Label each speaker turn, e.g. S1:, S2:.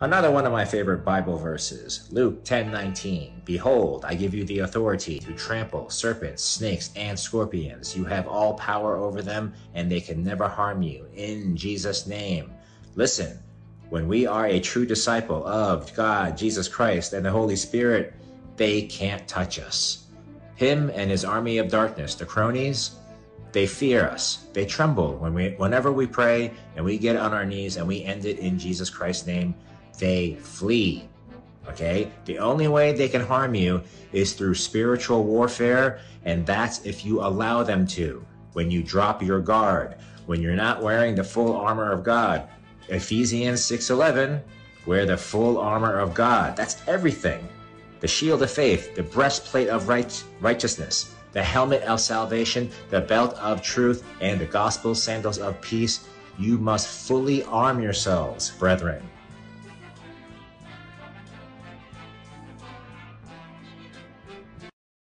S1: Another one of my favorite Bible verses, Luke 10:19. Behold, I give you the authority to trample serpents, snakes, and scorpions. You have all power over them, and they can never harm you. In Jesus' name. Listen, when we are a true disciple of God, Jesus Christ, and the Holy Spirit, they can't touch us. Him and his army of darkness, the cronies, they fear us. They tremble whenever we pray and we get on our knees and we end it in Jesus Christ's name. They flee. Okay? The only way they can harm you is through spiritual warfare, and that's if you allow them to. When you drop your guard, when you're not wearing the full armor of God. Ephesians 6:11, wear the full armor of God. That's everything. The shield of faith, the breastplate of righteousness, the helmet of salvation, the belt of truth, and the gospel sandals of peace. You must fully arm yourselves, brethren.